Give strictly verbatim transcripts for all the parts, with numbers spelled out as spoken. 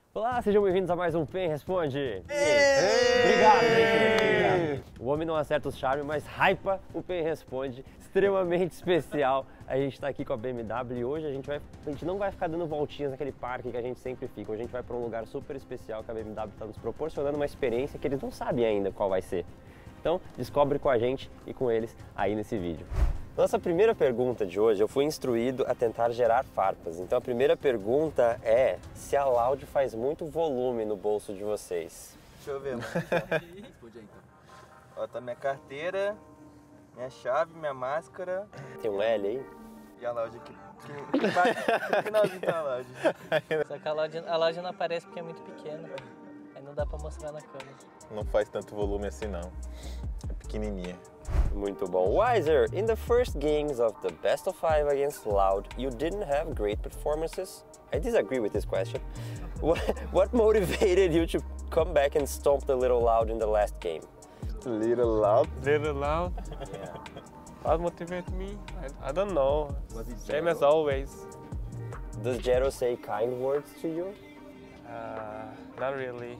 Olá, sejam bem-vindos a mais um Pen Responde. Ei! Ei! Obrigado, gente. Obrigado. O homem não acerta o charme, mas hypa o Pen Responde. Extremamente especial. A gente está aqui com a B M W e hoje a gente, vai, a gente não vai ficar dando voltinhas naquele parque que a gente sempre fica. Hoje a gente vai para um lugar super especial que a B M W está nos proporcionando uma experiência que eles não sabem ainda qual vai ser. Então, descobre com a gente e com eles aí nesse vídeo. Nossa primeira pergunta de hoje, eu fui instruído a tentar gerar farpas. Então a primeira pergunta é se a Loud faz muito volume no bolso de vocês. Deixa eu ver, mano. Responde aí então. Ó, tá minha carteira, minha chave, minha máscara. Tem um L aí? E a Loud aqui. Que, que, que finalzinho tá a Loud. Só que a Loud, a Loud não aparece porque é muito pequena. Aí não dá pra mostrar na câmera. Não faz tanto volume assim não. É pequenininha. Muito bom. Wiser, in the first games of the best of five against Loud, you didn't have great performances? I disagree with this question. What, what motivated you to come back and stomp the Little Loud in the last game? Little Loud? Little Loud? Yeah. What motivated me? I, I don't know. Was it Same Jero? as always. Does Jero say kind words to you? Uh, not really.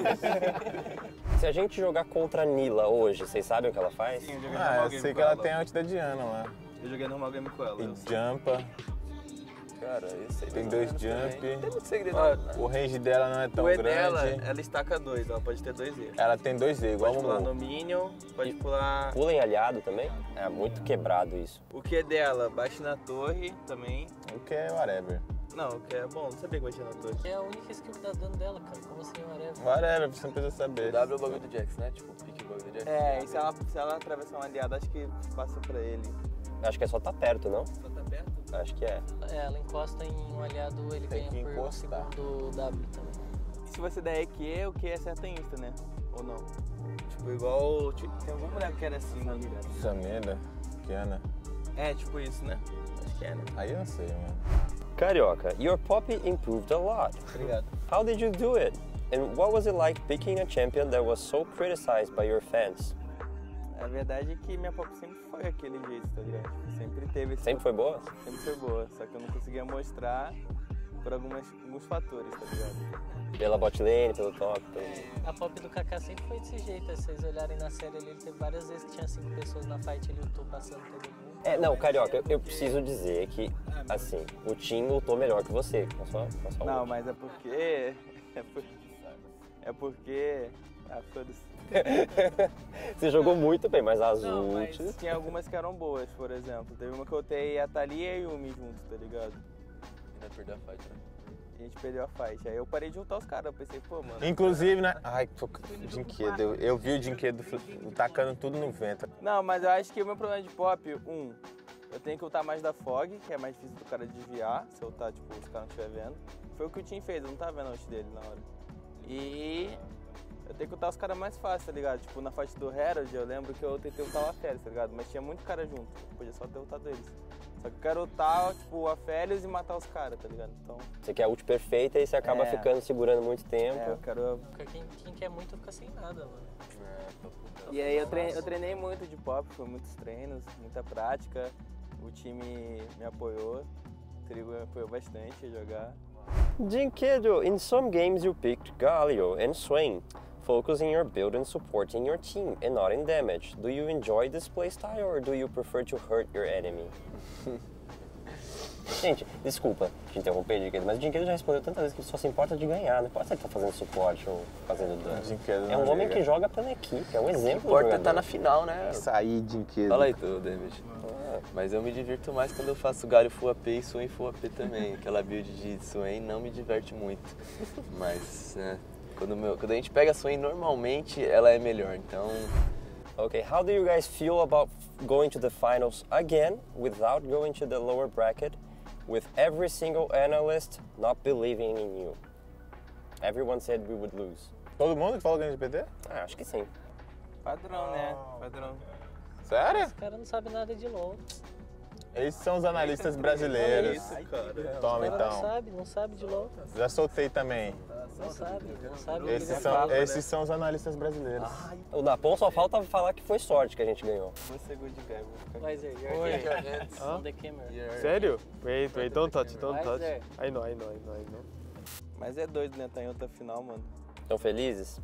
Se a gente jogar contra a Nila hoje, vocês sabem o que ela faz? Sim, eu joguei Ah, normal eu game sei com que ela ela. tem a ult da Diana lá. Eu joguei normal game com ela. E eu sei. jumpa, Cara, isso aí. tem dois jump. Tem muito segredo. O range dela não é tão O E grande. dela, ela estaca dois, ela pode ter dois E. Ela tem dois E, igual Pode o pular no Mumu. Minion, pode pular... Pula em aliado também? É muito quebrado isso. O que é dela, bate na torre também. O que é whatever. Não, o que é bom, não sabia que batia na torre. Que é a única skill que dá dano dela, cara. Como assim, whatever? Whatever, você não precisa saber. W é o bagulho do Jax, né? Tipo, o pique o bagulho do Jax. É, e se ela, se ela atravessar um aliado, acho que passa pra ele. Acho que é só tá perto, não? Só tá perto? Acho que é. É, ela encosta em um aliado, ele Tem ganha que por um encostar. segundo W também. E se você der E Q, o Q é certa insta, né? Ou não? Tipo, igual... Tipo, tem algum boneco que era assim, mano. Sameda, Kiana. É, tipo isso, né? Acho que é, né? Aí eu não sei, mano. Carioca, your poppy improved a lot. Obrigado. How did you do it? And what was it like picking a champion that was so criticized by your fans? A verdade é que minha pop sempre foi aquele jeito, tá ligado? Tipo, sempre teve esse... Sempre foi boa? Sempre foi boa, só que eu não conseguia mostrar por algumas, alguns fatores, tá ligado? Pela bot lane, pelo top, pelo... A pop do Kaká sempre foi desse jeito. Se vocês olharem na série ali, ele teve várias vezes que tinha cinco pessoas na fight, ele lutou passando todo mundo. É, não, Carioca, eu, eu preciso dizer que, assim, o Tim lutou melhor que você, com a sua, com a sua Não, ult. mas é porque... É porque... É porque... Ah, foda-se. Você jogou muito bem, mas as Não, mas ults... tinha algumas que eram boas, por exemplo. Teve uma que eu ultei a Thalia e o Yumi juntos, tá ligado? Ainda perdeu a fight, né? E a gente perdeu a fight. Aí eu parei de ultar os caras, eu pensei, pô, mano... Inclusive, né? Ai, tô... Dinquedo. Eu, eu vi o Dinquedo tacando tudo no vento. Não, mas eu acho que o meu problema de pop, um, eu tenho que ultar mais da Fog, que é mais difícil do cara desviar, se eu ultar, tipo, se o cara não estiver vendo. Foi o que o Tim fez, eu não tava vendo a ult dele na hora. E eu tenho que ultar os caras mais fácil, tá ligado? Tipo, na fight do Herald, eu lembro que eu tentei ultar o Aphelios, tá ligado? Mas tinha muito cara junto, eu podia só ter ultado eles. Só que eu quero ultar, tipo, o Aphelios e matar os caras, tá ligado? Então, Você quer a ult perfeita e você acaba É. ficando segurando muito tempo. é, eu quero... Porque quem, quem quer muito fica sem nada, mano. É, tô puta. E aí eu treinei, eu treinei muito de pop, foi muitos treinos, muita prática. O time me apoiou, o Trigo me apoiou bastante a jogar. Dinquedo, in some games you picked Galio and Swain, focusing your build and supporting your team and not in damage. Do you enjoy this playstyle or do you prefer to hurt your enemy? Gente, desculpa te interromper, Dinquedo, mas o Dinquedo já respondeu tantas vezes que ele só se importa de ganhar, não pode ser que tá fazendo suporte ou fazendo dano. Dinquedo É um não homem liga. que joga pela equipe, é um exemplo do Importa jogador. tá na final, né? Isso aí, Dinquedo. Fala aí tu, David. Mas eu me divirto mais quando eu faço Galio Full A P e Swain Full A P também. Aquela build de Swain não me diverte muito. Mas, né, quando, meu, quando a gente pega a Swain, normalmente ela é melhor, então... Okay, how do you guys feel about going to the finals again without going to the lower bracket, with every single analyst not believing in you? Everyone said we would lose. Todo mundo que fala ganha de P T? Ah, acho que sim. Padrão, né? Padrão. Sério? Os caras não sabem nada de LoL. Esses são os analistas brasileiros. Isso, cara. Toma Os caras não então. sabem, não sabem de LoL. Já soltei também. Não sabem, não sabem. Esses já são, fala, né? esses são os analistas brasileiros. O Napon só falta falar que foi sorte que a gente ganhou. Você good guy, vou ficar... Wiser, you're Oi. your hands on the camera. Sério? Wait, wait, don't touch, don't touch. Wiser. I know, I know, I know, I know. Mas é doido, né? Tá em outra final, mano. Estão felizes?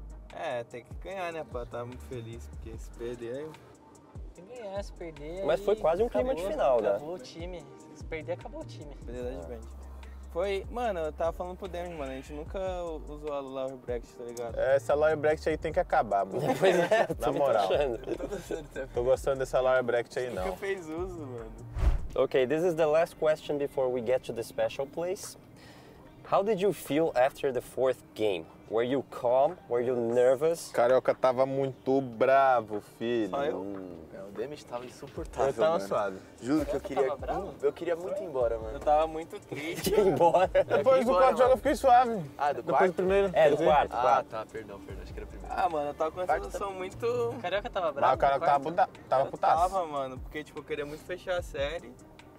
É, tem que ganhar, né, pra estar muito feliz, porque se perder aí... Tem que ganhar, se perder. Mas aí foi quase um clima de acabou, final, né? Acabou o time. Se perder, acabou o time. Perder da Advent. Foi, mano, eu tava falando pro Demis, mano, a gente nunca usou a Lower Bracket, tá ligado? Essa Lower Bracket aí tem que acabar, mano. Pois é, Na moral. achando. Tô gostando dessa Lower Bracket aí, Nunca não. fez uso, mano. Okay, this is the last question before we get to the special place. How did you feel after the fourth game? Were you calm? Were you nervous? Carioca tava muito bravo, filho. Só eu? É, o Demis tava insuportável, Eu tava mano. suave. Juro que eu queria, tava bravo? eu queria muito ir embora, Eu mano. tava muito triste. Ir embora. Depois do embora, quarto jogo mano. eu fiquei suave. Ah, do Depois quarto? do primeiro. É, do quer quarto, Ah, quarto. tá, perdão, perdão, acho que era o primeiro. Ah, mano, eu tava com uma Quarto sensação muito... O Carioca tava Mas bravo. o cara no tava, quarto? puta, tava Eu putaço. tava, mano, porque tipo, eu queria muito fechar a série.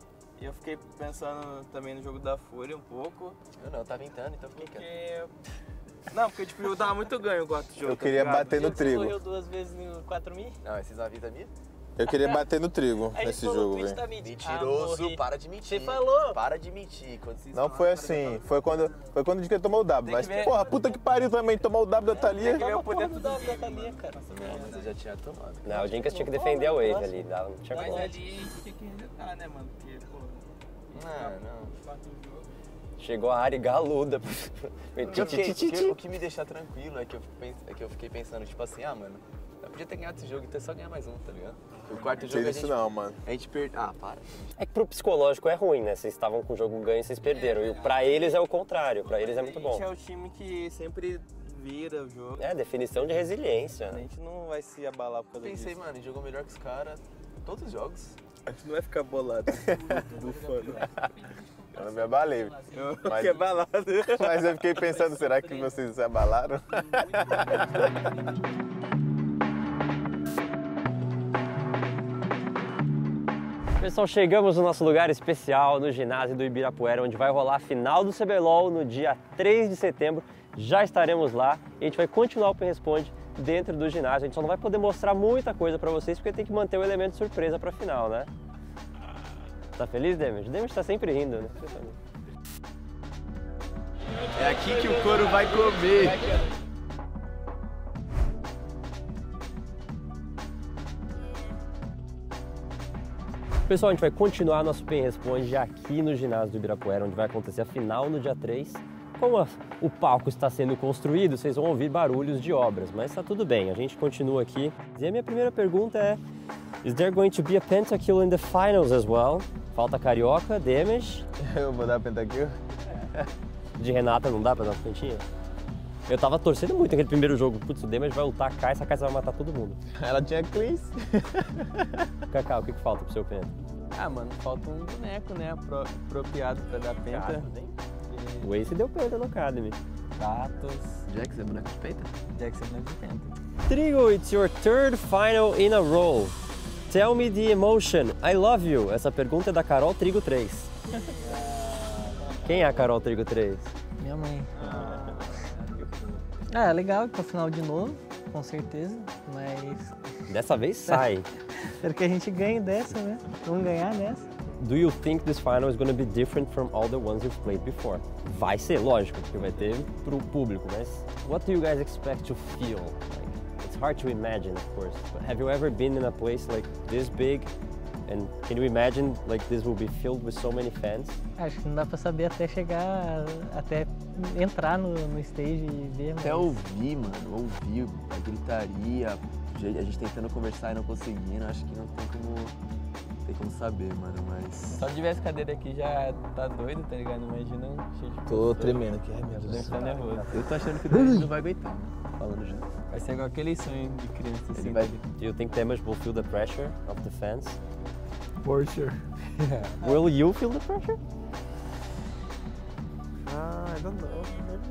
E eu fiquei pensando também no jogo da Fúria um pouco. Eu não, eu tava entrando, então eu fiquei quieto. Porque... Não, porque tipo, eu dava muito ganho o quarto jogo. Eu tá queria ligado? bater no Você trigo. correu duas vezes no quatro mil? Não, esses não avisam minha? Eu queria bater no trigo Aí nesse ele falou, jogo, o Twitch velho. tá mentindo. Mentiroso, Ah, morri. para de mentir. Você falou. Para de mentir. Quando vocês Não falam, foi para de assim, falar. foi quando, foi quando a gente tomou o W. Mas, que ver. porra, puta que pariu também, tomar o W da Thalia. Tem que ver o Porra poder do do W da Thalia, cara. Não, mas eu já tinha tomado. Não, o Dinkas tinha que defender a wave ali. Não tinha Mas como. ali a gente tinha que resetar, né, mano? Porque, pô... Não, não. Quarto jogo... Chegou a Ari galuda. O que, eu fiquei- o que- o que me deixa tranquilo é que, eu, pens- é que eu fiquei pensando, tipo assim, ah, mano, eu podia ter ganhado esse jogo, então é só ganhar mais um, tá ligado? O quarto Não jogo sei a disso gente, não, mano. a gente perdeu. Ah, para. É que pro psicológico é ruim, né? Vocês estavam com o jogo ganho e vocês perderam. E pra eles é o contrário, pra eles é muito A bom. gente é o time que sempre vira o jogo. É, definição de resiliência, A né? gente não vai se abalar por causa Pensei, disso. mano, ele jogou melhor que os caras todos os jogos. A gente não vai ficar bolado, bufando. Eu não me abalei. Eu Mas- fiquei abalado. Mas eu fiquei pensando, será que vocês se abalaram? Pessoal, chegamos no nosso lugar especial, no ginásio do Ibirapuera, onde vai rolar a final do C B L O L no dia três de setembro. Já estaremos lá e a gente vai continuar o Open Responde dentro do ginásio. A gente só não vai poder mostrar muita coisa pra vocês, porque tem que manter o elemento surpresa pra final, né? Tá feliz, Demis? O Demis tá sempre rindo, né? É aqui que o couro vai comer. Pessoal, a gente vai continuar nosso Open Responde aqui no ginásio do Ibirapuera, onde vai acontecer a final no dia três. Como a, o palco está sendo construído, vocês vão ouvir barulhos de obras, mas tá tudo bem, a gente continua aqui. E a minha primeira pergunta é: Is there going to be a pentakill in the finals as well? Falta Carioca, Demis. Eu vou dar pentakill. De Renata não dá pra dar uma pentinha? Eu tava torcendo muito naquele primeiro jogo. Putz, o Demis vai lutar a Kai, essa Kai vai matar todo mundo. Ela tinha cleans. Cacau, o que, que falta pro seu penta? Ah, mano, falta um boneco, né, apro- apropriado pra dar penta. O Ace deu penta no Academy. Gatos. Jax é boneco de peita? Jackson não é de penta. Trigo, it's your third final in a row. Tell me the emotion. I love you. Essa pergunta é da Carol Trigo três. Quem é a Carol Trigo três? Minha mãe. Ah, é legal ir pra final de novo, com certeza, mas Dessa vez sai. espero que a gente ganhe dessa, né? Vamos ganhar dessa. Do you think this final is going to be different from all the ones you've played before? Vai ser, lógico, porque vai ter pro público, mas what do you guys expect to feel? Like, it's hard to imagine, of course, but have you ever been in a place like this big? And can you imagine like this will be filled with so many fans? Acho que não dá pra saber até chegar, até entrar no, no stage e ver. Até mas- ouvir, mano, ouvir a gritaria, a gente tentando conversar e não conseguindo, acho que não tem como, tem como saber, mano, mas... Só de ver as cadeiras aqui já tá doido, tá ligado? Imagina cheio de Tô pessoas. tremendo aqui, ai meu Deve Deus. estar nervoso. Eu tô achando que o Denis não vai aguentar, né? Falando já. Vai ser igual aquele sonho de criança, assim. Ele vai... Do you think Demis will feel the pressure of the fans? For sure. Will you feel the pressure? Ah, I don't know.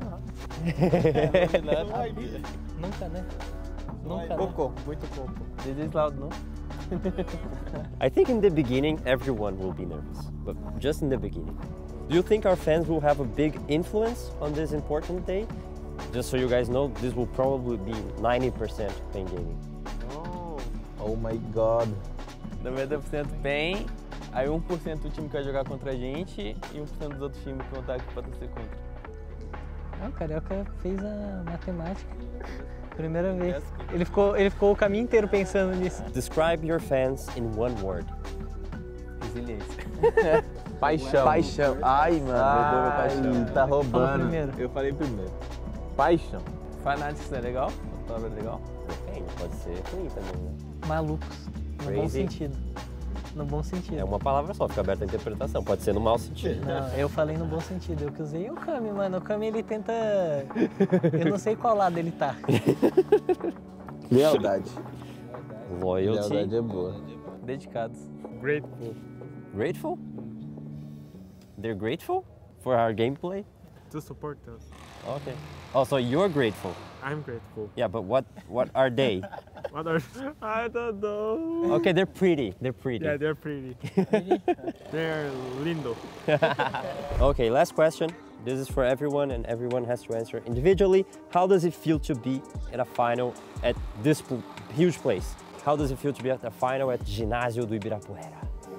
Nunca, né? Nunca, né? Pouco, muito pouco. This is loud, não? I think in the beginning everyone will be nervous, but just in the beginning. Do you think our fans will have a big influence on this important day? Just so you guys know, this will probably be ninety percent Pain Gaming. Oh my god. noventa por cento P E N, aí um por cento do time que vai jogar contra a gente e um por cento dos outros times que vão estar aqui pra torcer contra. Não, o Carioca fez a matemática. Primeira vez. Ele ficou, ele ficou o caminho inteiro pensando nisso. Describe your fans in one word. Resiliência. Paixão. Paixão. Ai, mano, roubou meu Ai, paixão. tá Fala roubando. primeiro. Eu falei primeiro. Paixão. Fanáticos não é legal? Uma palavra legal? Depende, pode ser ruim também, né? Malucos. No bom Crazy. sentido. No bom sentido. É uma palavra só, fica aberta a interpretação. Pode ser no mau sentido. Não, eu falei no bom sentido. Eu que usei o Kami, mano. O Kami, ele tenta... Eu não sei qual lado ele tá. Lealdade. Loyalty. Lealdade é boa. Dedicados. Grateful Grateful? They're grateful for our gameplay? to support us. Okay. Oh, so you're grateful. I'm grateful. Yeah, but what what are they? What are... I don't know. Okay, they're pretty. They're pretty. Yeah, they're pretty. They're lindo. Okay, last question. This is for everyone and everyone has to answer individually. How does it feel to be at a final at this pl- huge place? How does it feel to be at a final at Ginásio do Ibirapuera?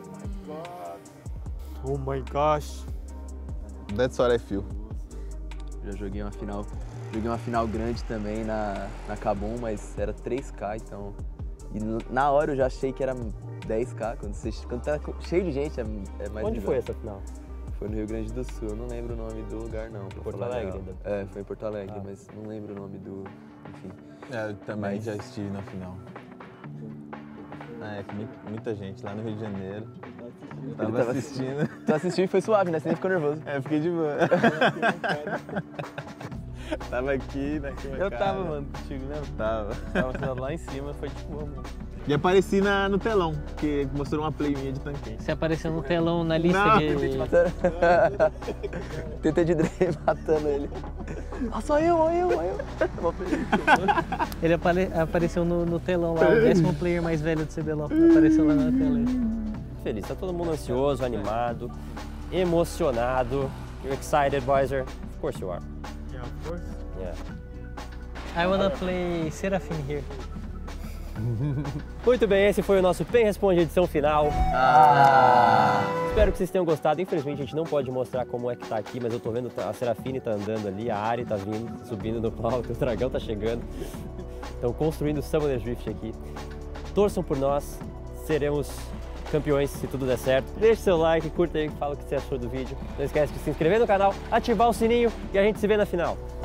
Oh my gosh. That's what I feel. Já joguei uma final, joguei uma final grande também na, na Kabum, mas era três K, então... E n- na hora eu já achei que era dez K, quando, você, quando tá co- cheio de gente é, é mais Onde bizarro. foi essa final? Foi no Rio Grande do Sul, eu não lembro o nome do lugar não. pra Porto falar a Alegre, real. ainda. É, foi em Porto Alegre, Ah. mas não lembro o nome do... Enfim. É, eu também Mas- já estive na final. Ah, é, com mu- muita gente lá no Rio de Janeiro. Tava, tava assistindo. Tu assistiu e foi suave, né? Você nem ficou nervoso. É, fiquei de boa. Tava aqui na Eu tava, mano, contigo, né? Tava. Tava sentado lá em cima, foi tipo, mano. E apareci na, no telão, porque mostrou uma play minha de tanquinho. Você apareceu no telão na lista Não. de... T T de Dre matando ele. Ah, só eu, só eu, só eu. Ele apare- apareceu no, no telão lá, o décimo player mais velho do C B L O L. Apareceu lá na tela. Feliz, tá todo mundo ansioso, animado, emocionado. You're excited, Weiser? Of course you are. Yeah, of course. Yeah. I wanna play Seraphim here. Muito bem, esse foi o nosso Pen Responde edição final. Espero que vocês tenham gostado. Infelizmente a gente não pode mostrar como é que tá aqui, mas eu tô vendo a Serafine tá andando ali, a Ari tá vindo, subindo no palco, o dragão tá chegando. Estão construindo o Summoner Drift aqui. Torçam por nós, seremos campeões se tudo der certo. Deixe seu like, curta aí, fala o que você achou do vídeo. Não esquece de se inscrever no canal, ativar o sininho e a gente se vê na final.